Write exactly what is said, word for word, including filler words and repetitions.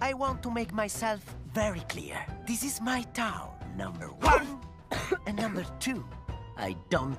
I want to make myself very clear. This is my town, number one. And number two, I don't